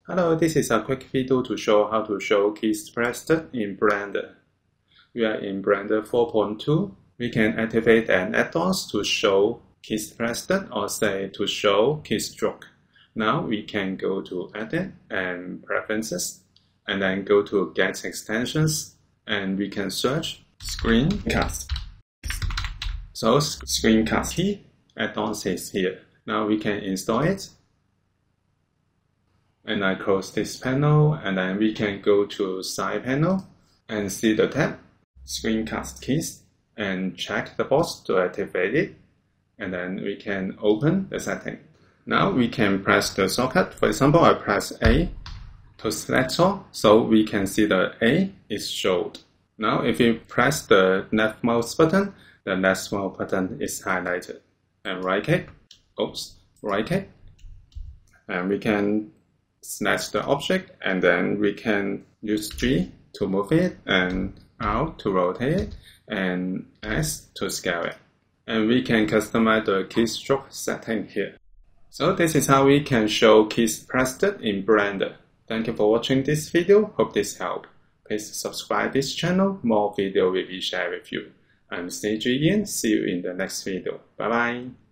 Hello, this is a quick video to show how to show keys pressed in Blender. We are in Blender 4.2. We can activate an add-ons to show keys pressed or say to show keystroke. Now we can go to Edit and Preferences and then go to Get Extensions and we can search Screencast. So Screencast Key add-ons is here. Now we can install it. And I close this panel and then we can go to side panel and see the tab Screencast Keys and check the box to activate it. And then we can open the setting. Now we can press the shortcut. For example, I press A to select all, so we can see the A is showed. Now if you press the left mouse button, the left mouse button is highlighted. And right click, and we can select the object and then we can use G to move it and R to rotate it and S to scale it. And we can customize the keystroke setting here. So this is how we can show keys pressed in Blender. Thank you for watching this video. Hope this helped. Please subscribe this channel. More video will be shared with you. I'm cgian. See you in the next video. Bye bye.